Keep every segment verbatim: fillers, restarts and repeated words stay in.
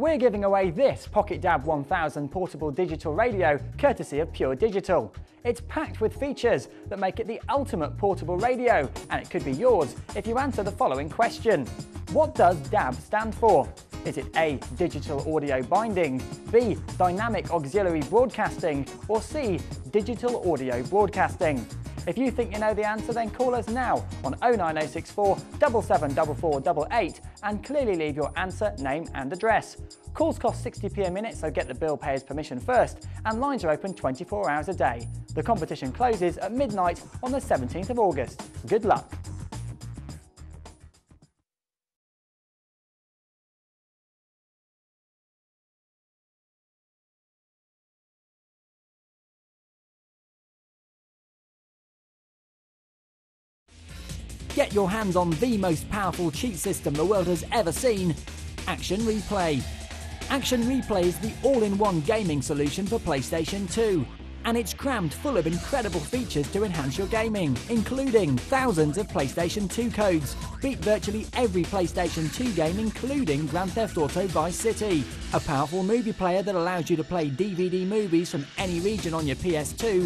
We're giving away this Pocket Dab one thousand portable digital radio courtesy of Pure Digital. It's packed with features that make it the ultimate portable radio, and it could be yours if you answer the following question. What does D A B stand for? Is it A, digital audio binding, B, dynamic auxiliary broadcasting, or C, digital audio broadcasting? If you think you know the answer, then call us now on oh nine oh six four, seven seven four four eight eight and clearly leave your answer, name and address. Calls cost sixty p a minute, so get the bill payer's permission first, and lines are open twenty-four hours a day. The competition closes at midnight on the seventeenth of August. Good luck! Get your hands on the most powerful cheat system the world has ever seen, Action Replay. Action Replay is the all-in-one gaming solution for PlayStation two, and it's crammed full of incredible features to enhance your gaming, including thousands of PlayStation two codes. Beat virtually every PlayStation two game, including Grand Theft Auto Vice City. A powerful movie player that allows you to play D V D movies from any region on your P S two.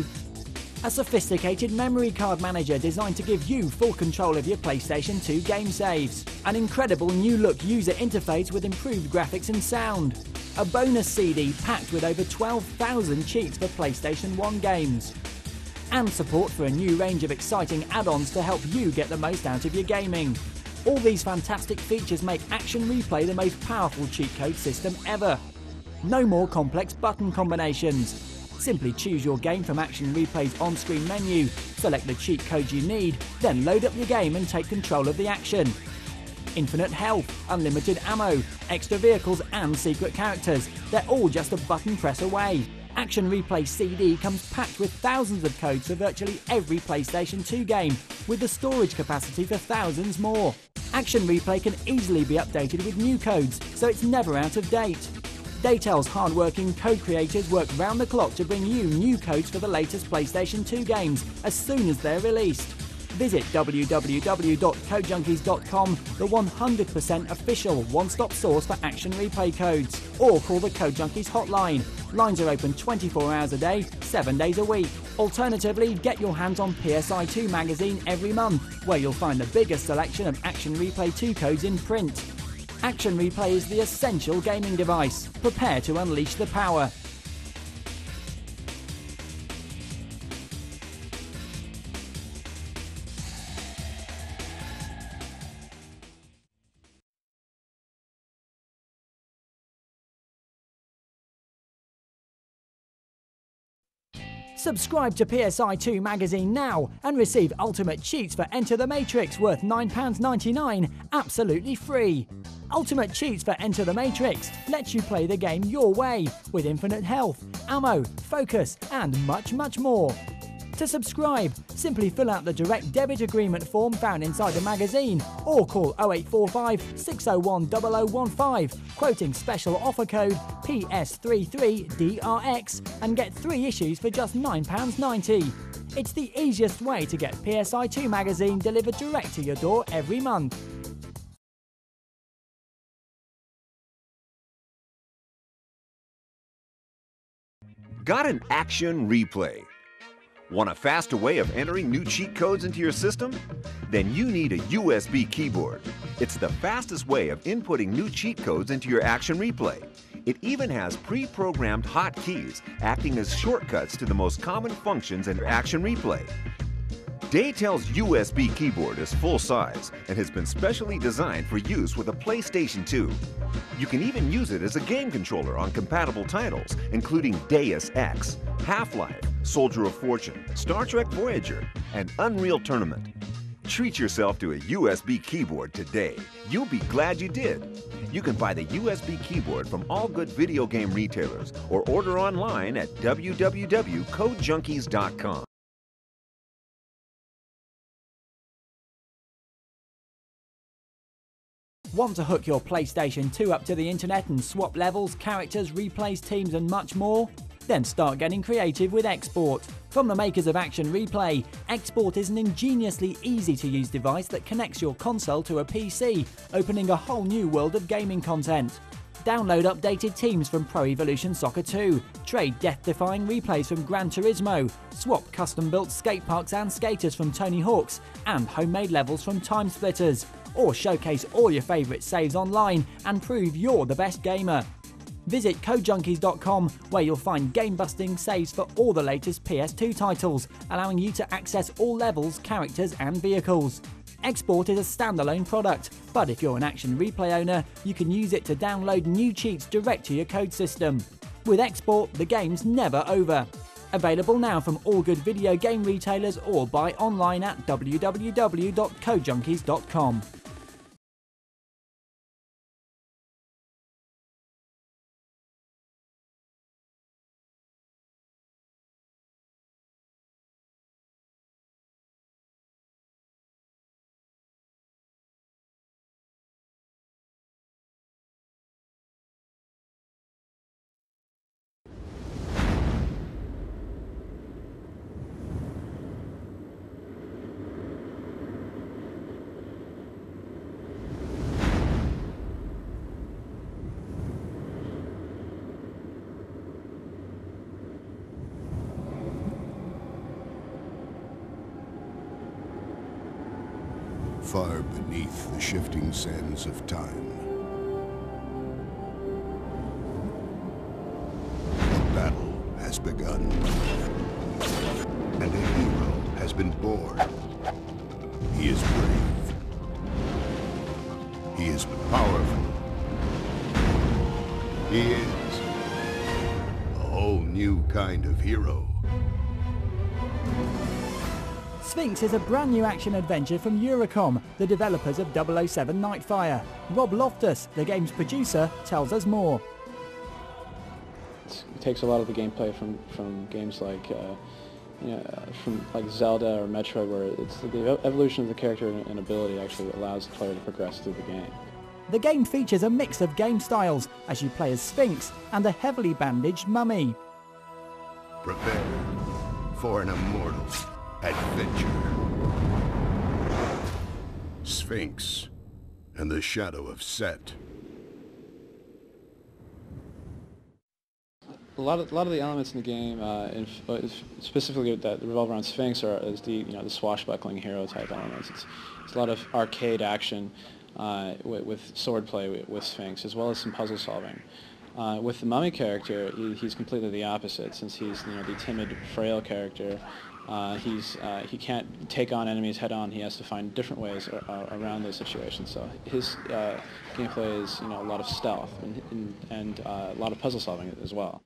A sophisticated memory card manager designed to give you full control of your PlayStation two game saves. An incredible new look user interface with improved graphics and sound. A bonus C D packed with over twelve thousand cheats for PlayStation one games. And support for a new range of exciting add-ons to help you get the most out of your gaming. All these fantastic features make Action Replay the most powerful cheat code system ever. No more complex button combinations. Simply choose your game from Action Replay's on-screen menu, select the cheat code you need, then load up your game and take control of the action. Infinite health, unlimited ammo, extra vehicles and secret characters, they're all just a button press away. Action Replay C D comes packed with thousands of codes for virtually every PlayStation two game, with the storage capacity for thousands more. Action Replay can easily be updated with new codes, so it's never out of date. Daytel's hard-working code creators work round the clock to bring you new codes for the latest PlayStation two games as soon as they're released. Visit w w w dot code junkies dot com, the one hundred percent official one-stop source for Action Replay codes, or call the Code Junkies hotline. Lines are open twenty-four hours a day, seven days a week. Alternatively, get your hands on P S I two magazine every month, where you'll find the biggest selection of Action Replay two codes in print. Action Replay is the essential gaming device. Prepare to unleash the power. Subscribe to P S I two magazine now and receive Ultimate Cheats for Enter the Matrix worth nine pounds ninety-nine absolutely free. Ultimate Cheats for Enter the Matrix lets you play the game your way with infinite health, ammo, focus and much much more. To subscribe, simply fill out the direct debit agreement form found inside the magazine or call oh eight four five, six oh one, oh oh one five quoting special offer code P S thirty-three D R X and get three issues for just nine pounds ninety. It's the easiest way to get P S I two magazine delivered direct to your door every month. Got an Action Replay? Want a faster way of entering new cheat codes into your system? Then you need a U S B keyboard. It's the fastest way of inputting new cheat codes into your Action Replay. It even has pre-programmed hotkeys acting as shortcuts to the most common functions in Action Replay. Daytel's U S B keyboard is full-size and has been specially designed for use with a PlayStation two. You can even use it as a game controller on compatible titles, including Deus Ex, Half-Life, Soldier of Fortune, Star Trek Voyager, and Unreal Tournament. Treat yourself to a U S B keyboard today. You'll be glad you did. You can buy the U S B keyboard from all good video game retailers or order online at w w w dot code junkies dot com. Want to hook your PlayStation two up to the internet and swap levels, characters, replays, teams and much more? Then start getting creative with Export. From the makers of Action Replay, Export is an ingeniously easy-to-use device that connects your console to a P C, opening a whole new world of gaming content. Download updated teams from Pro Evolution Soccer two, trade death-defying replays from Gran Turismo, swap custom-built skate parks and skaters from Tony Hawk's, and homemade levels from Time Splitters, or showcase all your favourite saves online and prove you're the best gamer. Visit code junkies dot com, where you'll find game-busting saves for all the latest P S two titles, allowing you to access all levels, characters and vehicles. Export is a standalone product, but if you're an Action Replay owner, you can use it to download new cheats direct to your code system. With Export, the game's never over. Available now from all good video game retailers or buy online at w w w dot code junkies dot com. Far beneath the shifting sands of time, a battle has begun, and a hero has been born. He is brave. He is powerful. He is a whole new kind of hero. Sphinx is a brand new action adventure from Eurocom, the developers of double oh seven Nightfire. Rob Loftus, the game's producer, tells us more. It takes a lot of the gameplay from, from games like uh, you know, from like Zelda or Metroid, where it's the evolution of the character and ability actually allows the player to progress through the game. The game features a mix of game styles as you play as Sphinx and a heavily bandaged mummy. Prepare for an immortal adventure. Sphinx and the Shadow of Set. A lot of a lot of the elements in the game, uh, in, specifically that revolve around Sphinx, are is the you know the swashbuckling hero type elements. It's, it's a lot of arcade action uh, with, with swordplay with, with Sphinx, as well as some puzzle solving. Uh, with the mummy character, he, he's completely the opposite, since he's you know the timid, frail character. Uh, he's uh, he can't take on enemies head on. He has to find different ways uh, around those situations. So his uh, gameplay is you know a lot of stealth and and, and uh, a lot of puzzle solving as well.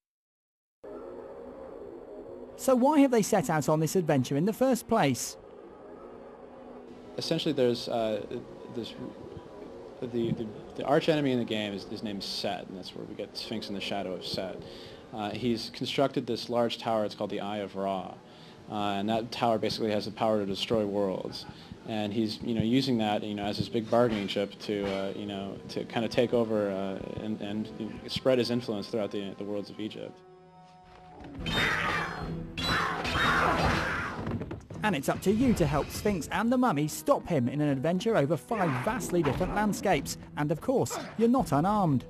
So why have they set out on this adventure in the first place? Essentially, there's uh, this the, the the arch enemy in the game is his name's Set, and that's where we get Sphinx in the Shadow of Set. Uh, he's constructed this large tower. It's called the Eye of Ra. Uh, and that tower basically has the power to destroy worlds, and he's you know using that you know as his big bargaining chip to uh, you know to kind of take over uh, and, and spread his influence throughout the the worlds of Egypt. And it's up to you to help Sphinx and the mummy stop him in an adventure over five vastly different landscapes, and of course you're not unarmed.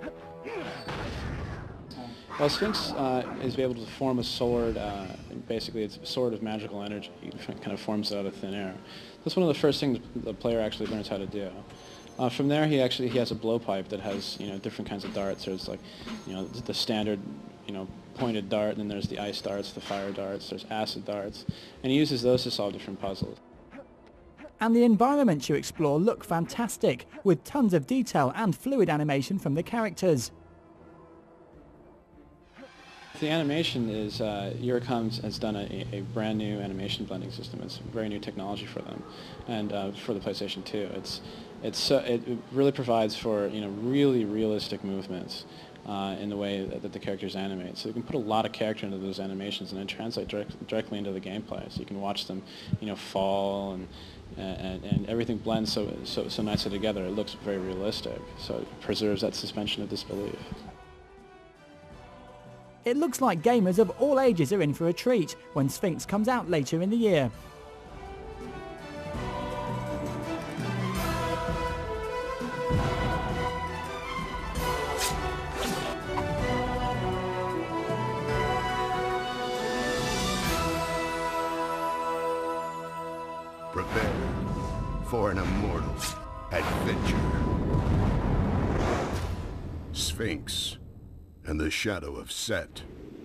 Well, Sphinx uh, is able to form a sword. Uh, basically, it's a sword of magical energy. It kind of forms it out of thin air. That's one of the first things the player actually learns how to do. Uh, from there, he actually he has a blowpipe that has you know different kinds of darts. There's like, you know, the standard, you know, pointed dart. And then there's the ice darts, the fire darts. There's acid darts, and he uses those to solve different puzzles. And the environments you explore look fantastic, with tons of detail and fluid animation from the characters. The animation is, uh, Eurocom has done a, a brand new animation blending system. It's very new technology for them, and uh, for the PlayStation two. It's, it's, uh, it really provides for you know really realistic movements uh, in the way that, that the characters animate. So you can put a lot of character into those animations and then translate direct, directly into the gameplay. So you can watch them, you know, fall and and, and everything blends so, so so nicely together. It looks very realistic. So it preserves that suspension of disbelief. It looks like gamers of all ages are in for a treat when Sphinx comes out later in the year. Prepare for an immortal adventure. Sphinx and the Shadow of Set.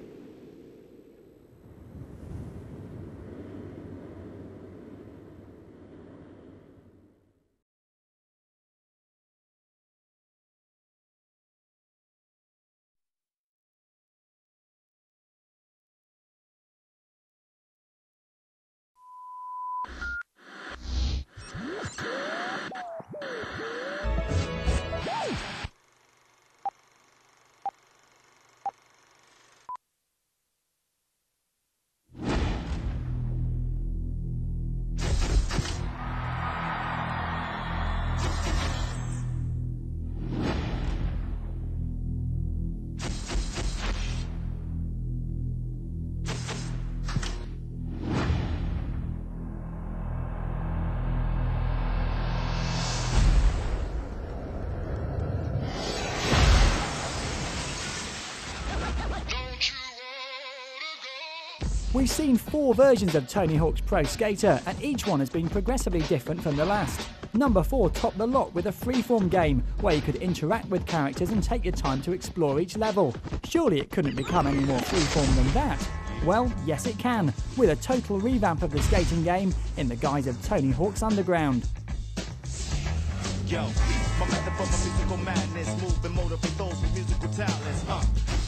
We've seen four versions of Tony Hawk's Pro Skater, and each one has been progressively different from the last. Number four topped the lot with a freeform game, where you could interact with characters and take your time to explore each level. Surely it couldn't become any more freeform than that. Well, yes it can, with a total revamp of the skating game in the guise of Tony Hawk's Underground. Yo, my method for my musical madness, move and motivate those with musical talents, huh?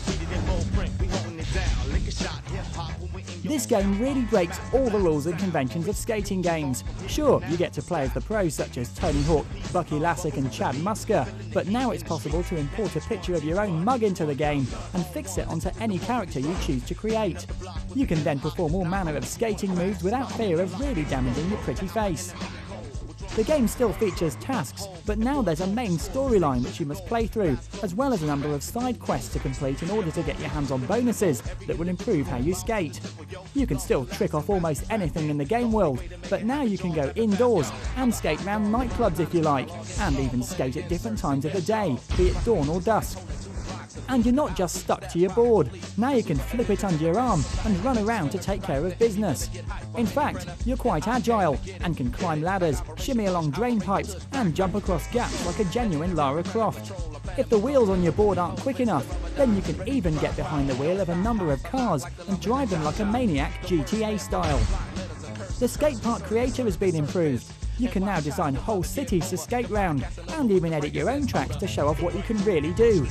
This game really breaks all the rules and conventions of skating games. Sure, you get to play as the pros such as Tony Hawk, Bucky Lasek and Chad Musker, but now it's possible to import a picture of your own mug into the game and fix it onto any character you choose to create. You can then perform all manner of skating moves without fear of really damaging your pretty face. The game still features tasks, but now there's a main storyline which you must play through, as well as a number of side quests to complete in order to get your hands on bonuses that will improve how you skate. You can still trick off almost anything in the game world, but now you can go indoors and skate around nightclubs if you like, and even skate at different times of the day, be it dawn or dusk. And you're not just stuck to your board. Now you can flip it under your arm and run around to take care of business. In fact, you're quite agile and can climb ladders, shimmy along drain pipes and jump across gaps like a genuine Lara Croft. If the wheels on your board aren't quick enough, then you can even get behind the wheel of a number of cars and drive them like a maniac G T A style. The skate park creator has been improved. You can now design whole cities to skate round and even edit your own tracks to show off what you can really do.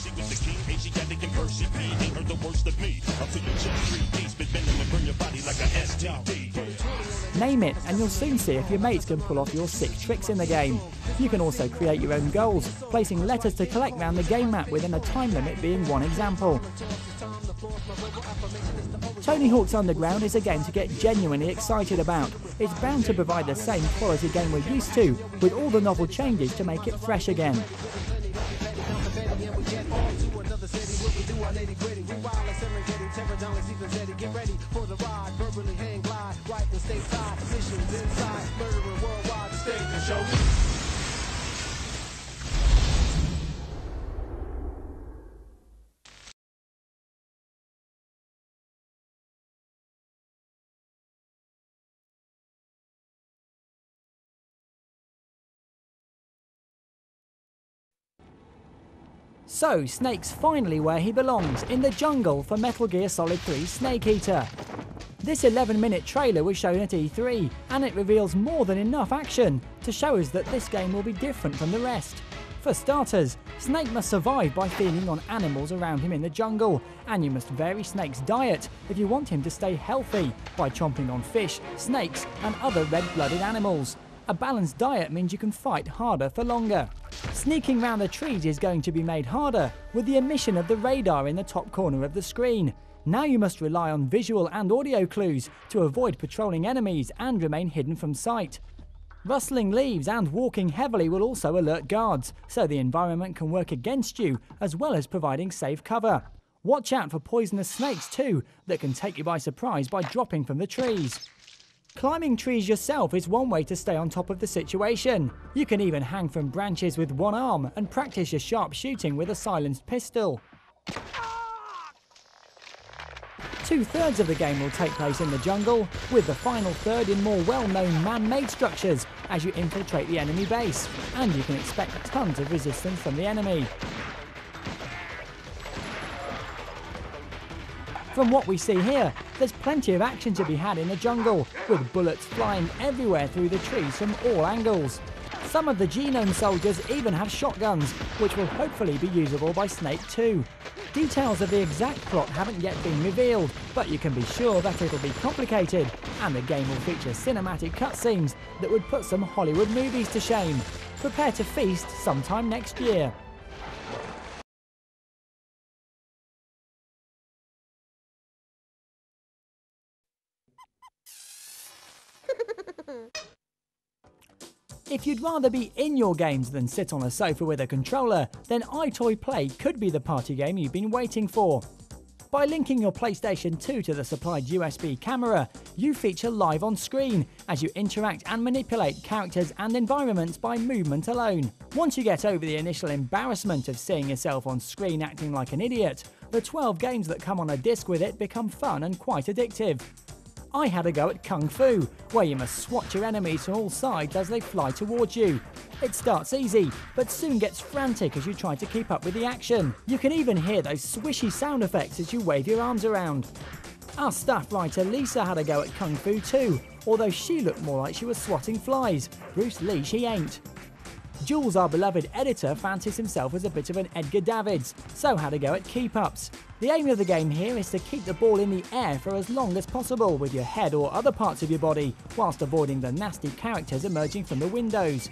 Name it and you'll soon see if your mates can pull off your sick tricks in the game. You can also create your own goals, placing letters to collect round the game map within a time limit being one example. Tony Hawk's Underground is a game to get genuinely excited about. It's bound to provide the same quality game we're used to, with all the novel changes to make it fresh again. So, Snake's finally where he belongs, in the jungle for Metal Gear Solid three's Snake Eater. This eleven minute trailer was shown at E three, and it reveals more than enough action to show us that this game will be different from the rest. For starters, Snake must survive by feeding on animals around him in the jungle, and you must vary Snake's diet if you want him to stay healthy by chomping on fish, snakes and other red-blooded animals. A balanced diet means you can fight harder for longer. Sneaking round the trees is going to be made harder with the omission of the radar in the top corner of the screen. Now you must rely on visual and audio clues to avoid patrolling enemies and remain hidden from sight. Rustling leaves and walking heavily will also alert guards, so the environment can work against you as well as providing safe cover. Watch out for poisonous snakes too that can take you by surprise by dropping from the trees. Climbing trees yourself is one way to stay on top of the situation. You can even hang from branches with one arm and practice your sharp shooting with a silenced pistol. Two-thirds of the game will take place in the jungle, with the final third in more well-known man-made structures as you infiltrate the enemy base, and you can expect tons of resistance from the enemy. From what we see here, there's plenty of action to be had in the jungle, with bullets flying everywhere through the trees from all angles. Some of the Genome soldiers even have shotguns, which will hopefully be usable by Snake two. Details of the exact plot haven't yet been revealed, but you can be sure that it'll be complicated, and the game will feature cinematic cutscenes that would put some Hollywood movies to shame. Prepare to feast sometime next year. If you'd rather be in your games than sit on a sofa with a controller, then iToy Play could be the party game you've been waiting for. By linking your PlayStation two to the supplied U S B camera, you feature live on screen as you interact and manipulate characters and environments by movement alone. Once you get over the initial embarrassment of seeing yourself on screen acting like an idiot, the twelve games that come on a disc with it become fun and quite addictive. I had a go at Kung Fu, where you must swat your enemies from all sides as they fly towards you. It starts easy, but soon gets frantic as you try to keep up with the action. You can even hear those swishy sound effects as you wave your arms around. Our staff writer Lisa had a go at Kung Fu too, although she looked more like she was swatting flies. Bruce Lee she ain't. Jules, our beloved editor, fancies himself as a bit of an Edgar Davids, so had a go at keep-ups. The aim of the game here is to keep the ball in the air for as long as possible with your head or other parts of your body, whilst avoiding the nasty characters emerging from the windows.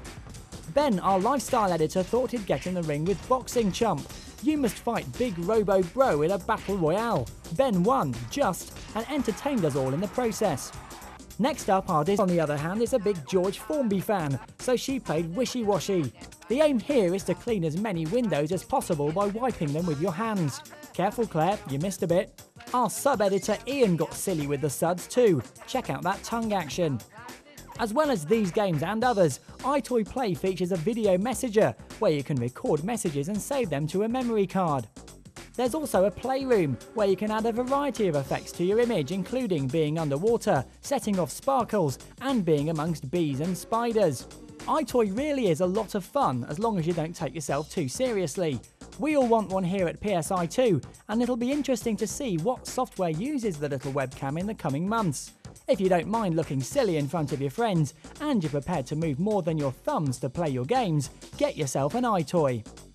Ben, our lifestyle editor, thought he'd get in the ring with Boxing Chump. You must fight Big Robo Bro in a battle royale. Ben won, just, and entertained us all in the process. Next up, our Diz, on the other hand, is a big George Formby fan, so she played Wishy Washy. The aim here is to clean as many windows as possible by wiping them with your hands. Careful Claire, you missed a bit. Our sub-editor Ian got silly with the suds too. Check out that tongue action. As well as these games and others, iToy Play features a video messenger, where you can record messages and save them to a memory card. There's also a playroom, where you can add a variety of effects to your image, including being underwater, setting off sparkles, and being amongst bees and spiders. iToy really is a lot of fun, as long as you don't take yourself too seriously. We all want one here at P S I too, and it'll be interesting to see what software uses the little webcam in the coming months. If you don't mind looking silly in front of your friends, and you're prepared to move more than your thumbs to play your games, get yourself an iToy.